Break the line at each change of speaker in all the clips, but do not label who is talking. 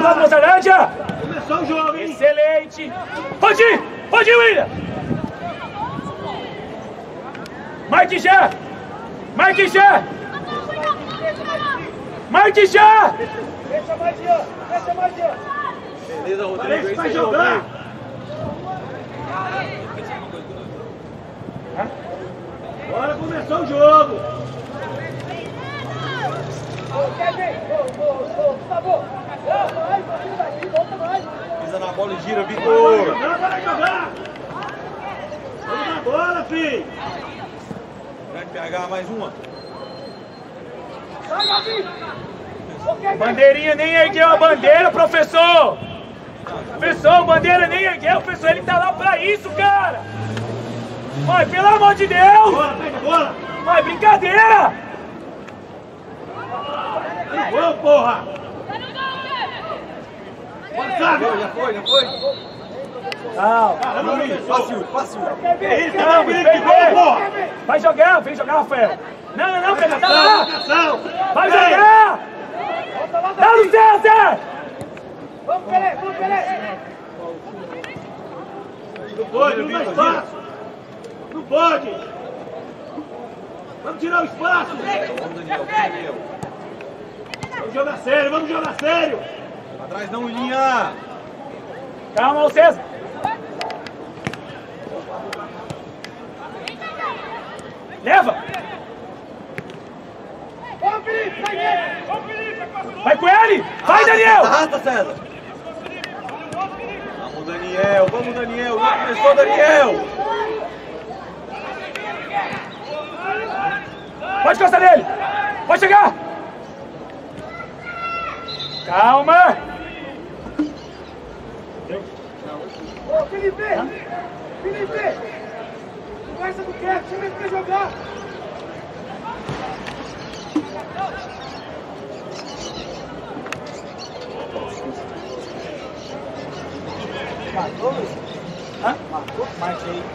lado, Moçarlândia!
Começou o jogo, hein?
Excelente! Pode ir, William! Marque já! Marque já! Marque já!
Deixa mais Jean! Deixa mais Jean! Beleza, Rodrigo, aí vai jogar! Agora começou o jogo! Por favor! Pisa na bola e gira, Vitor! Vai jogar! Vamos na bola, filho! Vai pegar mais uma!
Bandeirinha nem ergueu a bandeira, professor! Professor, bandeira nem ergueu, professor, ele tá lá pra isso, cara! Mãe, pelo amor de Deus!
Bola, pega a bola!
Mãe, brincadeira!
Gol, porra! Já foi!
Não,
Fácil!
não, vai jogar, vem jogar, Rafael! Não, cara, tá lá! Vai jogar! Dá no César!
Vamos, Pelé! Não pode, não dá espaço! Não pode! Vamos tirar o espaço! Vamos jogar sério! Atrás não, linha!
Calma, César! Leva! Vai com ele! Vai, Daniel!
Arrasta, César! Vamos, Daniel! Já começou, Daniel!
Pode encostar nele! Pode chegar! Calma!
Ô, Felipe! Conversa com o Kevin, chama ele pra jogar! Matou, Luiz?
Hã? Matou? Marquei.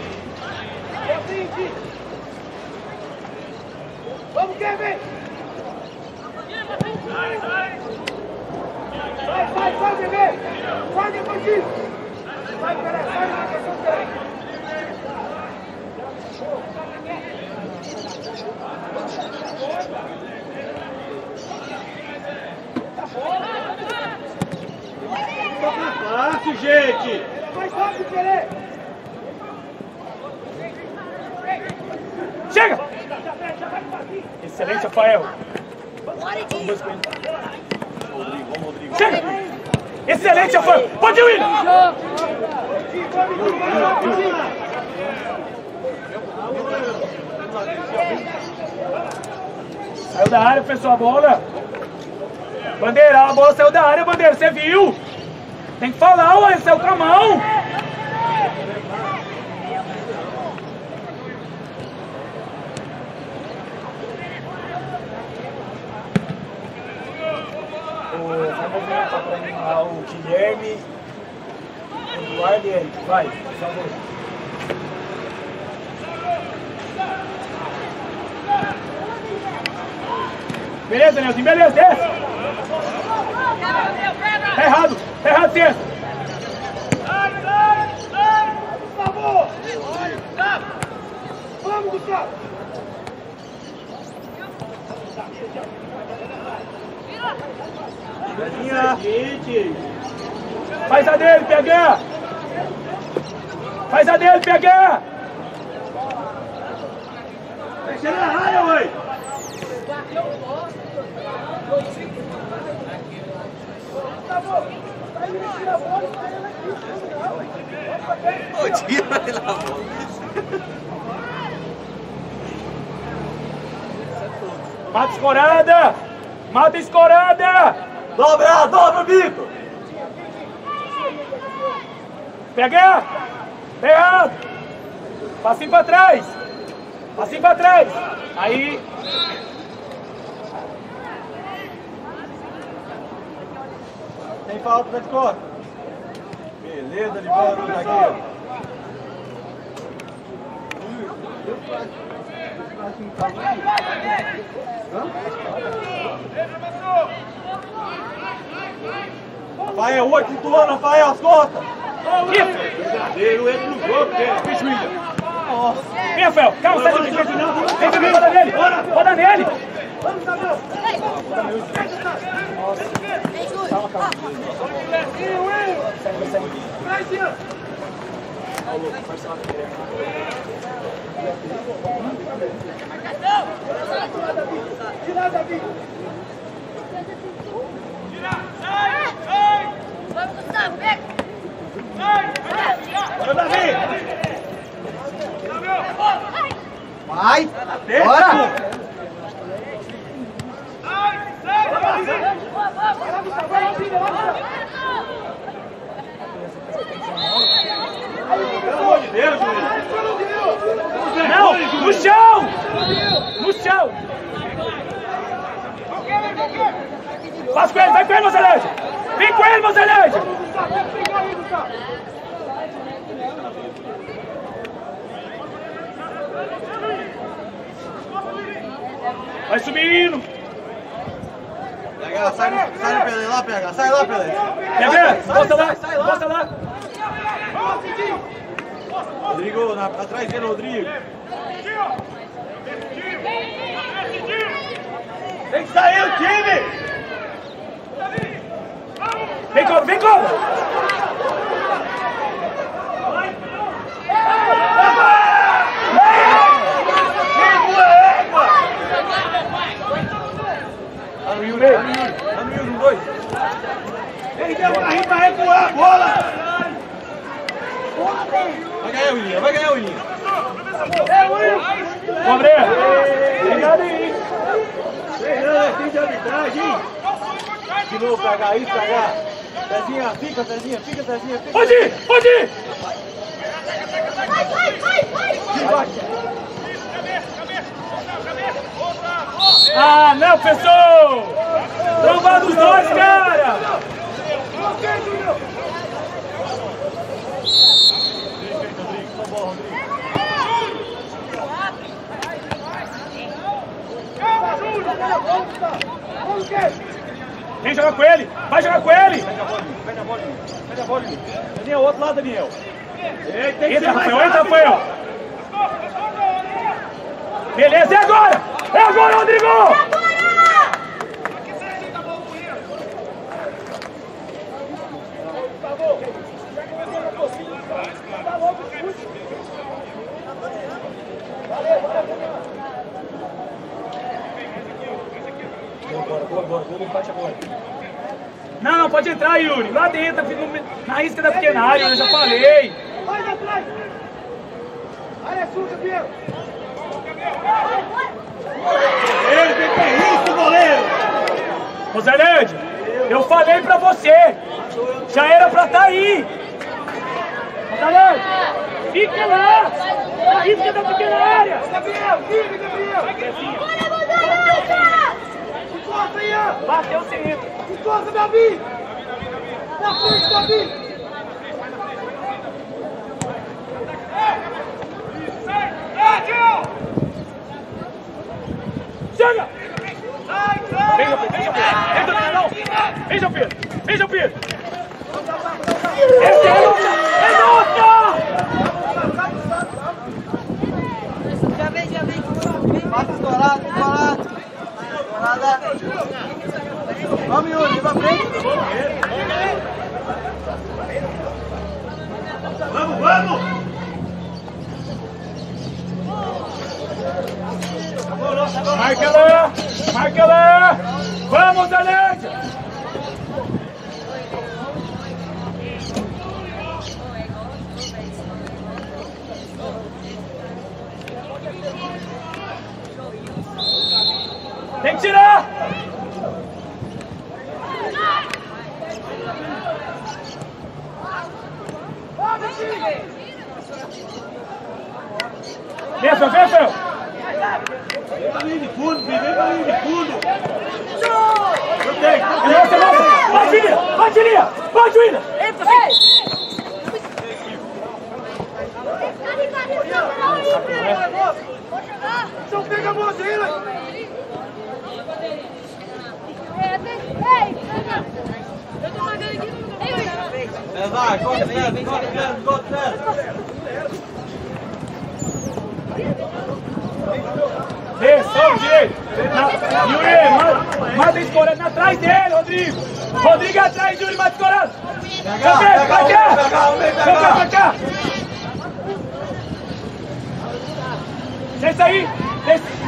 Vamos, Kevin! Vai, bebê! Vai depois disso! Vai, Pelé, sai na marcação, Pelé! Fácil, gente! Mais rápido, Pelé!
Chega! Excelente, Rafael!
Rodrigo!
Chega! Excelente, Rafael! Pode ir, William! Saiu da área, pessoal, a bola! Bandeira, a bola saiu da área, Bandeira, você viu? Tem que falar, ué, saiu com a mão! Vai movimentar pra mim lá o Guilherme, o Eduardo e Eric. Vai, por favor. Beleza, Danielzinho, beleza, desce. Tá errado, César.
Por favor! Vamos, Gustavo!
Faz a dele, PH! Faz a dele, PH!
Deixa ele na raia, ué! Tira ele na bola!
Mata escorada! Mata escorada!
Dobra o bico!
PH! Errado! Passinho pra trás! Passinho pra trás! Aí!
Tem falta, Pé de Cor. Beleza, libera o zagueiro. Rafael, 8 flutuando, Rafael, as costas.
Verdadeiro, entra no jogo,
Bicho, William.
Vem, Rafael, calma, sai daqui. Vem também, roda nele. Roda nele. Calma, calma.
Vai! Bora!
Pelo amor de Deus, Juiz.
Não, no chão! No chão! Passa com ele, vai com ele, Mozelete! Vem com ele, Mozelete! Vai subindo!
PH, sai no Pelé lá, PH, sai lá, Pelé.
Pelé, volta lá, volta lá!
Rodrigo, atrás dele, Rodrigo. Tem que sair o time!
Vem, cobra, vem, cobra!
Tá no Yuri, tá no Yuri, 2. Ele deu uma rima pra recuar a bola! Vai ganhar o William, vai ganhar o William.
Cobre! Obrigado aí!
Fernando, tem de arbitragem! De novo, PH, isso, PH! Cezinha, fica, Cezinha, fica, Cezinha, fica!
Pode ir, pode ir! Ah, não, pessoal! Trombado os dois, cara! Vem jogar com ele! Vai jogar com ele!
Pega a bola, pega a bola. Daniel, outro lado, Daniel.
Entra, Rafael, entra, Rafael! Beleza, é agora! É agora, Rodrigo! Não, não, pode entrar, Yuri. Lá dentro, na isca da pequena área, eu já falei.
Mais atrás! Área suja, Biel!
Ele tem que é isso, goleiro!
Mozelete, eu falei pra você. Já era pra estar aí. Mozelete, fica lá. Na isca da pequena área.
Gabriel, vive, Gabriel!
Bora, Mozelete!
Encosta aí, ó!
Bateu sem entra.
Encosta, Davi! Na frente, Davi!
Chega! Vem, João Pedro, vem, João Pedro! Vem, João Pedro! Esse é luta! É luta!
Já vem.
Passa estourado, estourado. Estourada. Vamos, Yuri, pra frente.
Vamos, vamos!
Marca lá! Marca lá! Vamos, Alete! Tem que tirar! Vem, Fel, vem, Fel!
Vem pra linha de fundo, vem pra linha de fundo!
Nossa, nossa! Bate, William! Bate, William! Bate, William!
Entra,
Então pega a bola dele!
Ei, eu tô pagando aqui.
Vai, corre, César.
Desção direito. Yuri, manda escorando atrás dele, Rodrigo. Rodrigo atrás, Yuri, manda escorando. Pra cá. Desce aí. Desce.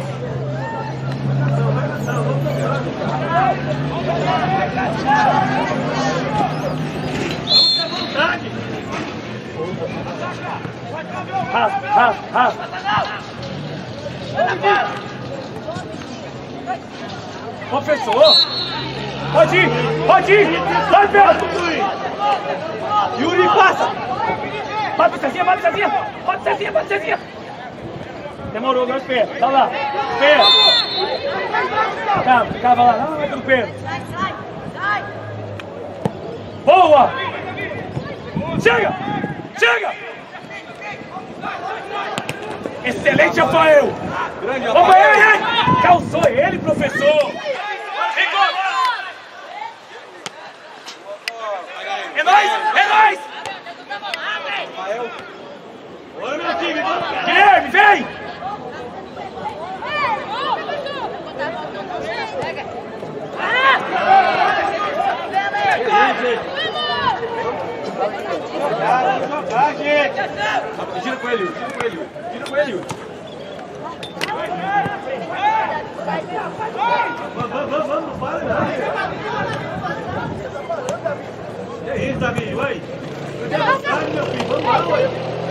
Raspa. Professor! Pode ir! Vai, Pedro!
Yuri, passa!
Bate Cezinha! Demorou, agora Pedro. Tá lá. Pedro! Cava lá. Não, vai pro Pedro.
Sai!
Boa! Chega! Excelente, Rafael!
Grande,
Vamos aí! Calçou ele, professor! É nóis!
Oi, meu time, vamos!
Guilherme, vem!
Jogar, gente! Gira com ele. Vamos, não para, não. É isso, Davi, vai! Vai, meu filho, vamos lá, ué!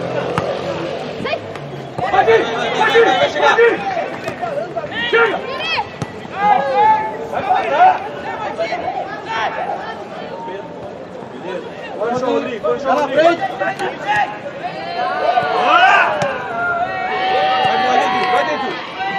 Pode ir! Chega!
Vai parar! Bora, Rodrigo!
Vai na frente!
Bora! Vai dentro!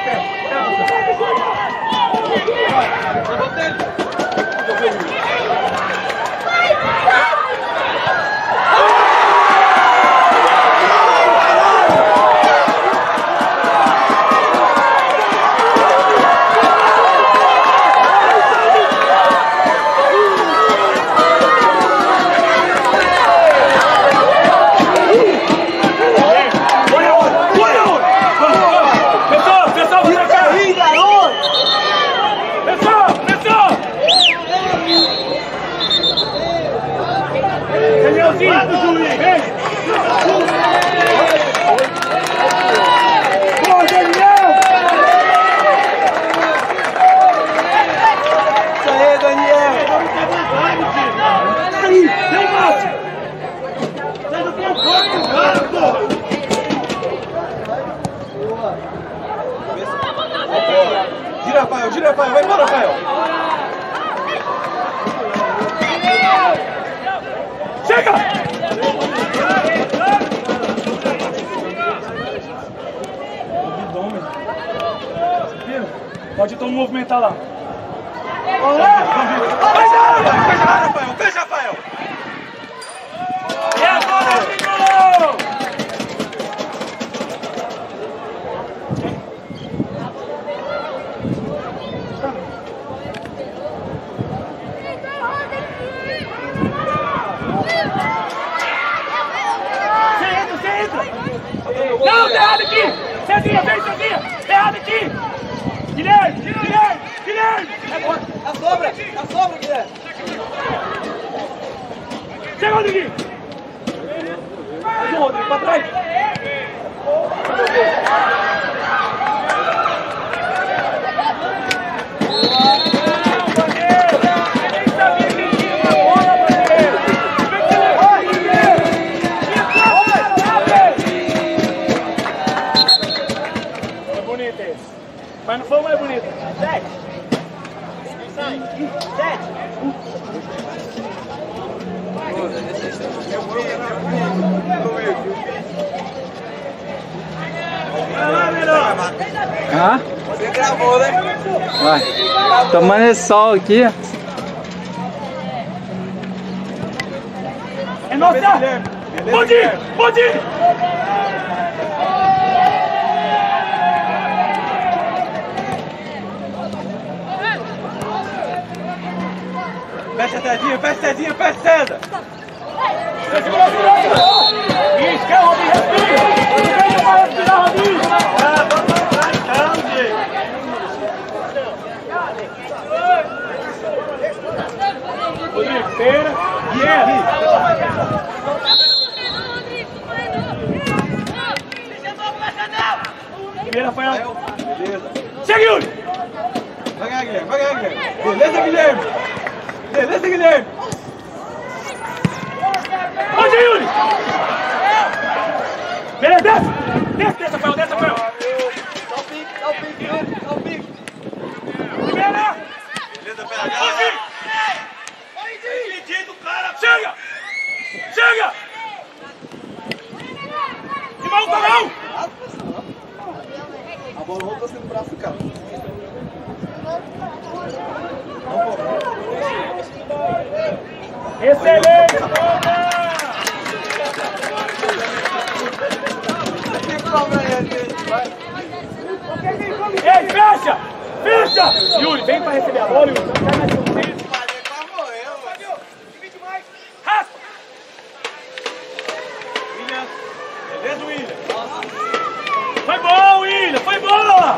Gira, Rafael, vai embora, Rafael!
Chega! Pode então movimentar lá.
Fecha, Rafael!
E agora, Nicolau! Não, tá errado aqui! Cezinha, vem, Cezinha! Tá errado aqui! Guilherme!
A sobra, Guilherme!
Chega, Rodrigo! Mais um, Rodrigo, pra trás! Mas não foi o mais bonito. 7. Sai. 7.
Hã?
Você gravou, né?
Vai. Tomando esse sol aqui.
É nossa! Pode ir!
Fecha, Cezinha, fecha, César!
Segurou. Isso, quer, Rodrigo, respira. Deixa pra respirar, Rodrigo. Rodrigo, espera. Primeiro, Rafael.
Beleza.
Chega, Yuri.
Vai ganhar, Guilherme. Beleza, Guilherme.
Onde, Yuri? Beleza, desce, Rafael, Dá o pique, Primeira.
Beleza, PH. Acredito, cara.
Chega! De mão, não!
A bola voltou assim no braço do cara.
Excelente! Ei, fecha! Yuri, vem pra receber a bola, Yuri. Não quer mais com isso. Raspa!
Beleza, William.
Foi bom, William! Foi bola!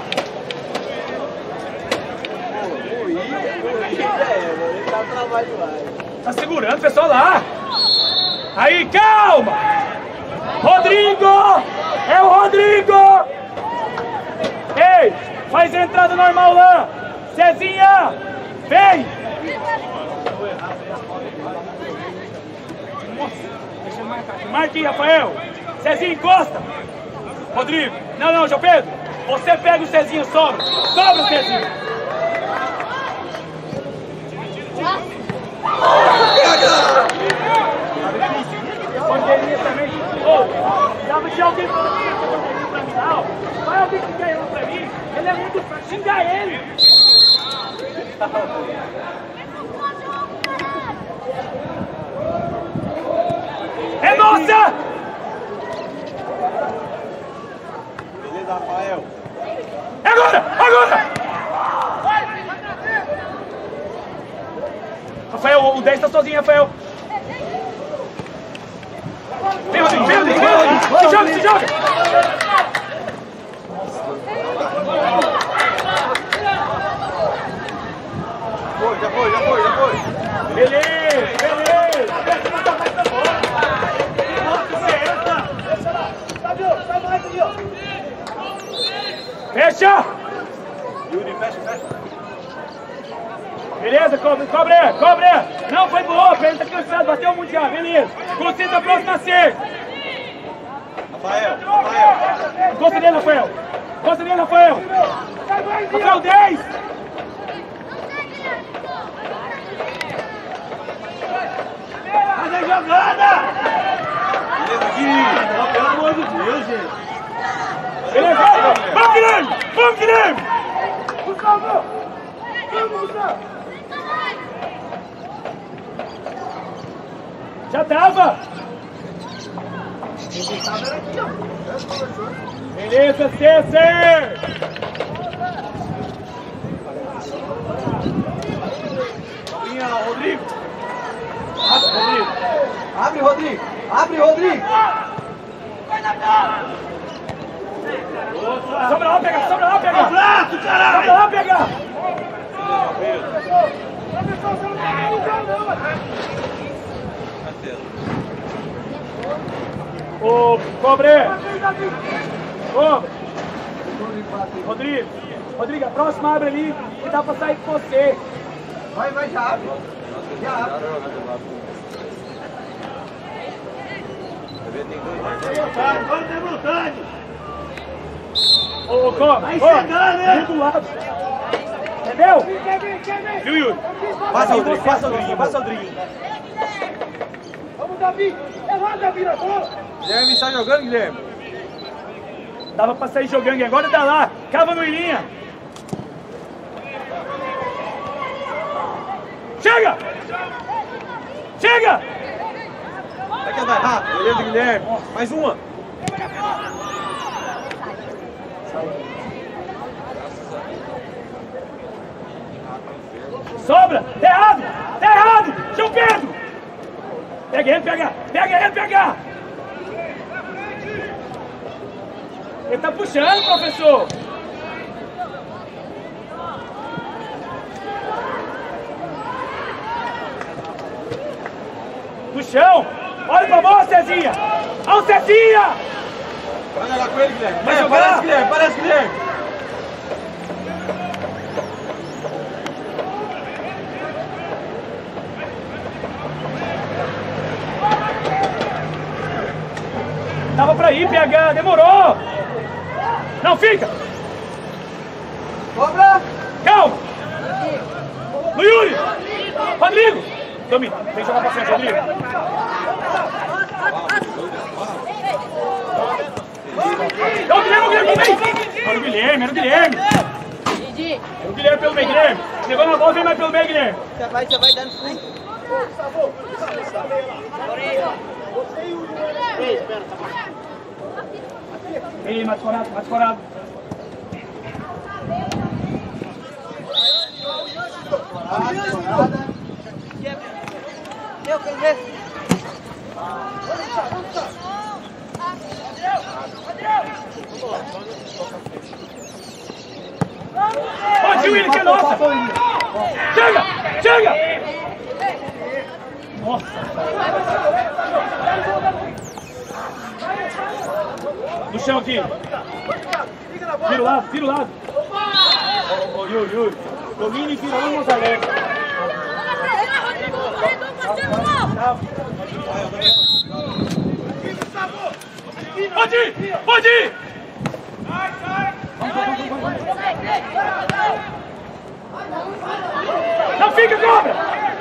Tá segurando o pessoal lá. Aí, calma! Rodrigo! É o Rodrigo! Ei, faz a entrada normal lá. Cezinha, vem! Deixa eu marcar aqui. Marque aí, Rafael. Cezinha, encosta. Rodrigo. Não, João Pedro. Você pega o Cezinha, sobra o Cezinha. Poderia também. Dava de alguém pra mim, vai alguém que quer ela pra mim. Ele é muito fraco. Xinga ele. É nossa!
Beleza, Rafael.
É agora! Rafael, o 10 tá sozinho, Rafael. Vem, Rodrigo! Se joga!
Já foi.
Beleza! Fecha!
Yuri, fecha.
Beleza, cobra! Não, foi boa, ele tá cansado, bateu muito já, beleza. Concentra a próxima cerca.
Rafael.
Encosta nele, Rafael. Rafael, 10!
Faz a jogada! Beleza, Gui. Pelo amor de Deus, gente.
Beleza, vamos, Guilherme!
Gustavo!
Já tava! Beleza, César!
Rodrigo.
Abre, Rodrigo!
Sobra lá, pega!
Abraço, caralho!
Sobra lá, pega! Ô, Cobre! Rodrigo, a próxima abre ali e dá pra sair com você.
Vai, já abre.
Agora tem vontade!
Ô, Cobre!
Vai chegando, né?
Do lado. Entendeu? Viu, Yuri?
Passa, Rodrigo.
Vamos, Davi! Errado, Davi, na bola!
Guilherme está jogando, Guilherme?
Dava pra sair jogando e agora dá lá. Cava no Ilinha. Chega!
Vai que andar rápido. Beleza, Guilherme. Mais uma.
Sobra! Tá errado! João Pedro! Pega ele, pega Pega ele, PH! Ele tá puxando, professor! No chão! Olha pra bola, Cezinha! Olha o Cezinha!
Olha lá com ele, Guilherme.
Vai jogar?
Parece Guilherme, parece Guilherme.
Tava pra ir, PH, demorou! Não, fica!
Cobra!
Calma! No Yuri! Rodrigo! Domina, tem que jogar pra frente, Rodrigo. Não, o Guilherme vem! Era o Guilherme, era o Guilherme! Era o Guilherme pelo meio, Guilherme! Levando a bola, vem mais pelo meio, Guilherme!
Você vai dando fundo.
Ei, mais corado, mais corado!
Eu quero ver.
Pode ir, William, que é nossa! Chega! Chega! Nossa! No chão aqui! Vira o lado, vira o lado! Ô, Yuri! Domina e vira lá no Mozalete! Pode ir! Pode ir! Não fica, cobra!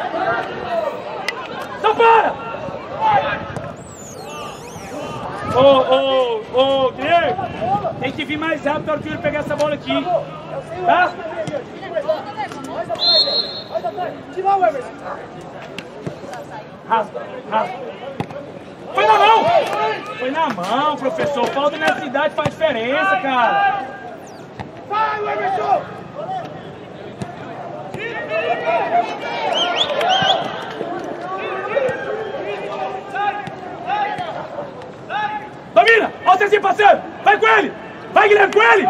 Não para! Ô, Guilherme, tem que vir mais rápido na hora que ele pegar essa bola aqui. Tá?
Tira o Everson.
Rasga, rasga. Foi na mão! Foi na mão, professor. Falta nessa idade faz diferença, cara.
Vai, Everson!
Domina! Olha o Cezinha passando! Vai com ele! Vai, Guilherme, com ele!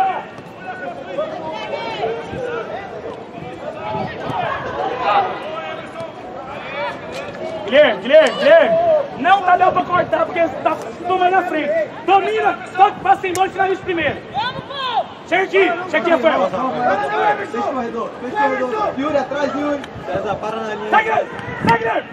Guilherme! Não tá dando pra cortar porque você tá tomando na frente. Domina, só que passa em dois e finaliza primeiro. Chega aqui, Rafael.
Fecha o corredor, fecha o corredor. Yuri, atrás, Yuri.
César, para na linha.
Sai, Guilherme!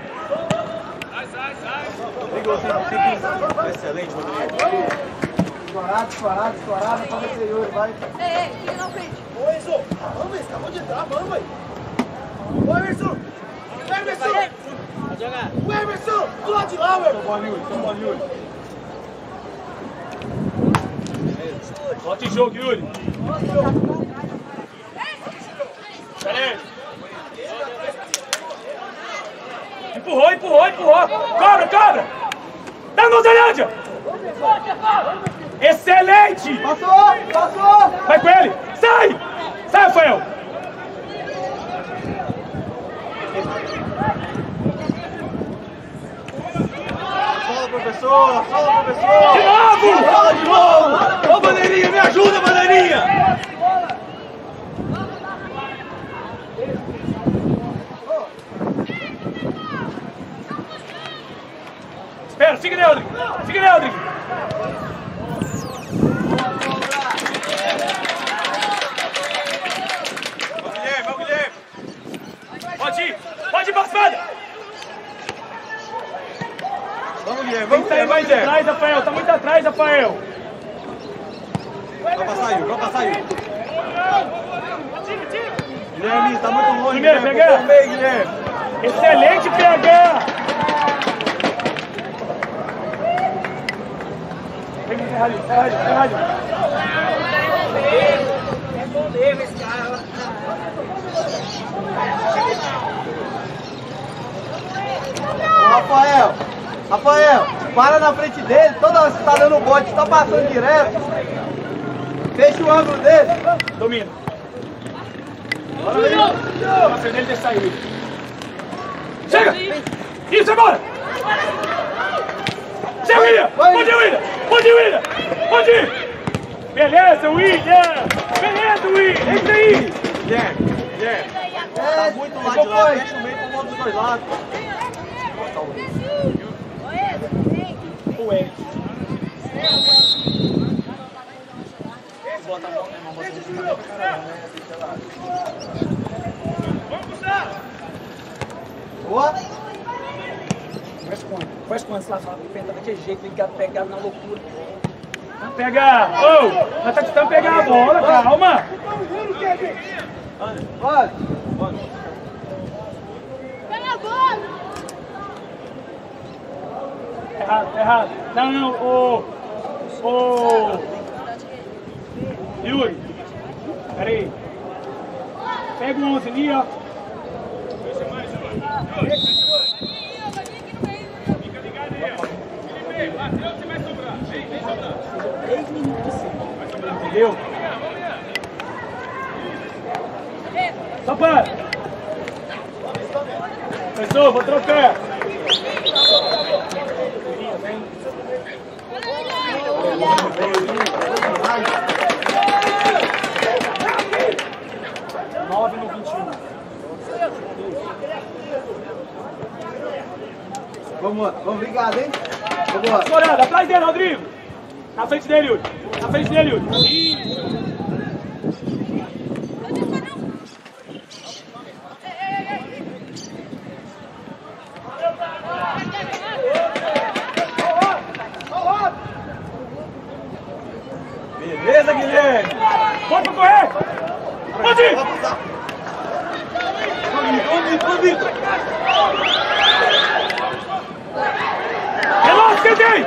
Excelente, Rodrigo.
Escorado, pra você, Yuri, vai.
Ei, fica na frente.
Ô, Enzo, vamos, Enzo, acabou de entrar, vamos aí. Ô, Everson! Everson! O Everson! Do lado de lá, Everson!
Boa, Yuri.
Bota em jogo, Yuri. Excelente. Empurrou. Cobra! Dá no Zelândia! Excelente!
Passou!
Vai com ele! Sai, Rafael!
Sola, professor!
De novo!
Ô, bandeirinha, me ajuda, bandeirinha!
Espera, fica nele, Rodrigo!
Vamos, Guilherme!
Pode ir pra espada!
Vamos, Guilherme!
Tem que sair mais atrás, Rafael! Tá muito atrás, Rafael!
Vai passar, Yuri! Guilherme, tá muito longe,
Primeiro,
Guilherme!
PH.
Pro meio, Guilherme!
Excelente, PH! Ferrari.
Rafael, para na frente dele, toda hora que você tá dando bote, tá passando direto. Fecha o ângulo dele.
Domina. Bora, fazer ele ter saído. Chega! Isso, agora! Zé William! Pode ir, William! Pode ir, William! Pode ir! Beleza, William! Beleza, William! É isso aí!
Tá muito lá de lá, fecha o meio pro mundo dos dois lados.
O Ed.
Boa.
Faz com essa lá, pensa daquele jeito, ligado, pegado na loucura. Vamos pegar! Ô! Nós tá tentando pegar a bola, calma!
Vai.
Pega a bola!
Errado. Não, ô! Yuri! Pera aí. Pega o 11 ali, ó. Entendeu? Só para! Pessoal, vou trocar! Nove no 21.
Vamos ligado, hein? Vamos.
Estourando, atrás dele, Rodrigo! Na frente dele, Yuri! Na frente dele, Yuri! Isso!
Beleza, Guilherme!
Pode pra correr! Pode ir!
Vamos!
Relaxa, esquentei!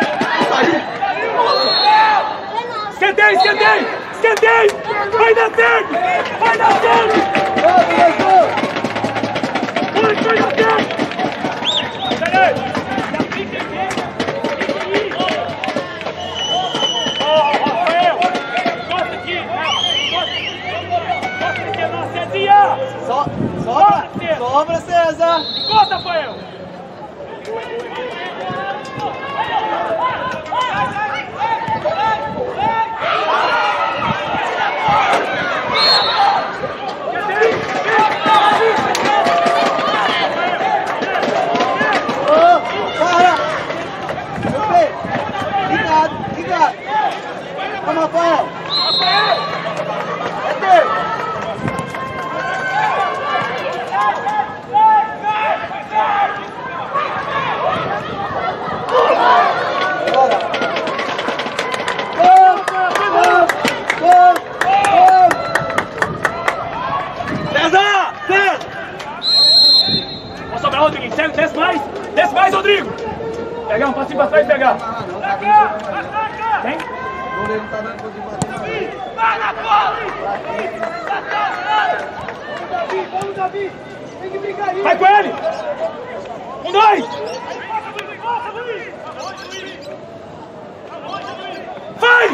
Esquentei! Vai dar certo! Vai dar certo! Peraí! Rafael! Gosta aqui! Gosta de ter na Cezinha!
Sobra, César!
Gosta, Rafael!
Vamos, Rafael! É teu! Bora!
César!
Vamos sobrar, Rodrigo. Desce mais, Rodrigo. Pegar um passinho pra trás e pegar. Tem?
Não tá dando pra bater.
Vai na bola!
Vamos, Davi! Tem que brigar aí!
Vai com ele! Com dois! Faz!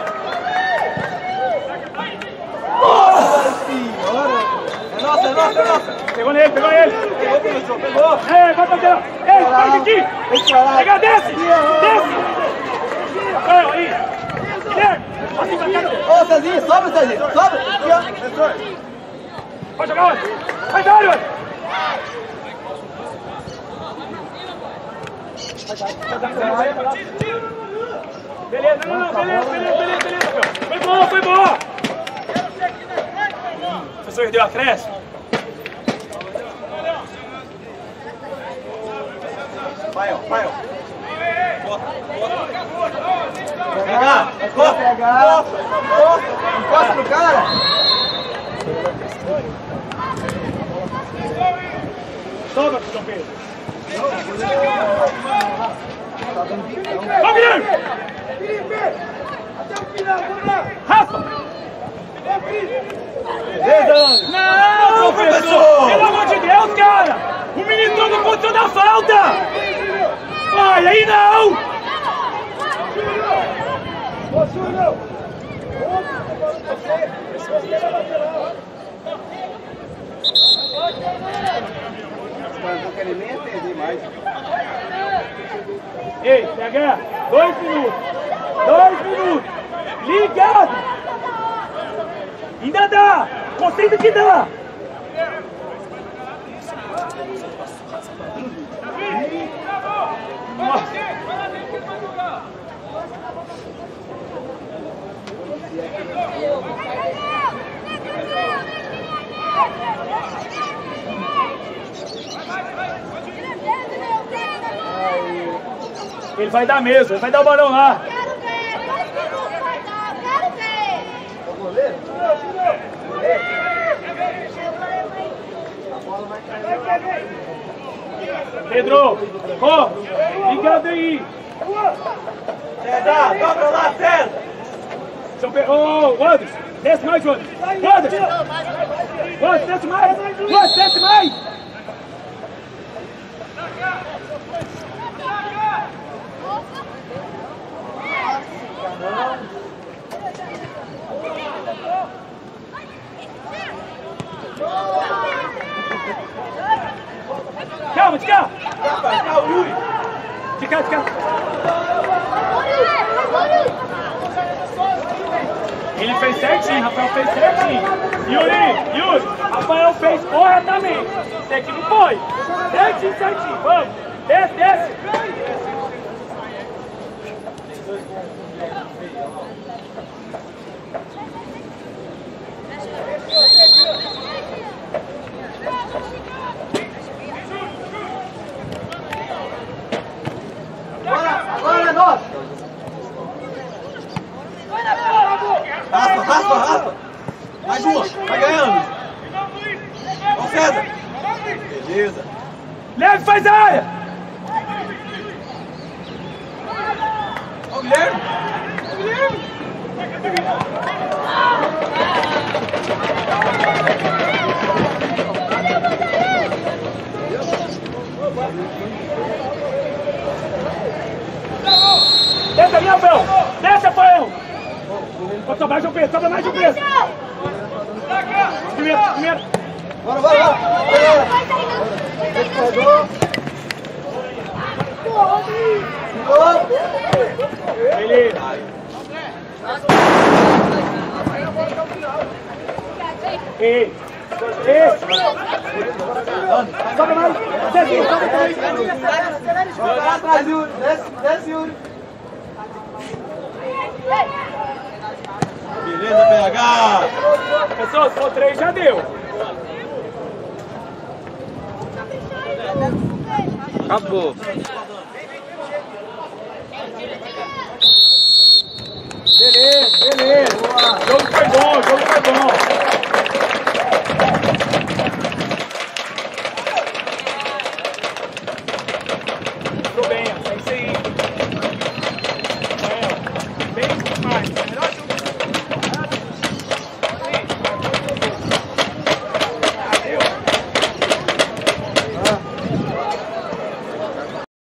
Nossa senhora! É nossa!
Pegou nele!
Pegou, professor, pegou!
Ei, vai pra dentro! Ei, sai aqui! Pega, desce! Rafael, aí! Guilherme! Assim pra cá!
Ô, Cezinho, sobe, Cezinho! Sobe! Aqui, ó!
Vai jogar onde? Vai dar onde? Beleza, beleza. Foi boa. O professor deu acréscimo.
Vai, ó.
Pegar! Encosta no cara!
Toma, João Pedro. Ó, Guilherme!
Felipe! Até o final, vamos lá!
Rafa!
Beleza!
Não, professor! Pelo amor de Deus, cara! O menino todo contra da falta! Vai, aí não!
Ô, Júlio!
Mas não querem nem entender mais.
Ei, PH, 2 minutos. 2 minutos. Ligado. Ainda dá. Concentra que dá. Nossa. Ele vai dar mesmo, ele vai dar o balão lá.
Quero ver, 2 minutos vai dar, quero ver.
O goleiro?
Pedro, ó, ligado aí.
César, dobra lá, César!
Ô, Anderson, desce mais, Anderson. Anderson, desce mais. Anderson, desce mais. Calma, de cá. De cá, de cá. Ele fez certinho, Rafael fez certinho. Yuri, Rafael fez corretamente. Esse aqui não foi. Certinho, certinho. Vamos. Desce, desce.
Agora é nosso! Raspa! Mais uma! Vai ganhando! Vamos, César! Beleza!
Leve, faz a área!
Ó o Guilherme!
Desce ali, Rafael! Desce, Rafael! Sobra mais de um peso, sobra mais de um peso! Primeiro!
Bora!
Beleza! Ei! Sobra mais! Desce, sobra mais!
Jogar atrás, Yuri! Desce, Yuri! Beleza, PH!
Pessoal, se for 3 já deu!
Acabou.
Beleza! Jogo foi bom!